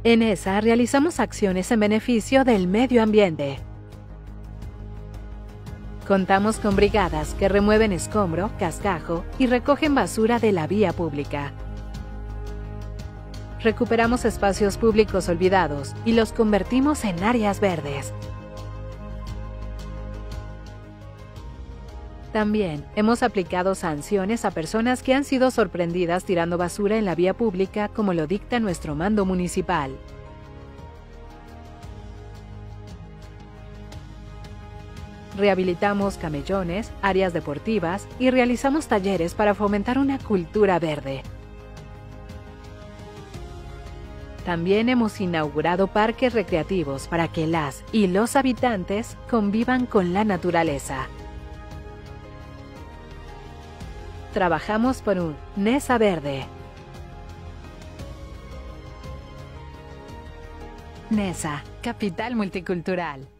En esa realizamos acciones en beneficio del medio ambiente. Contamos con brigadas que remueven escombro, cascajo y recogen basura de la vía pública. Recuperamos espacios públicos olvidados y los convertimos en áreas verdes. También hemos aplicado sanciones a personas que han sido sorprendidas tirando basura en la vía pública, como lo dicta nuestro mando municipal. Rehabilitamos camellones, áreas deportivas y realizamos talleres para fomentar una cultura verde. También hemos inaugurado parques recreativos para que las y los habitantes convivan con la naturaleza. Trabajamos por un Nesa verde. Nesa, capital multicultural.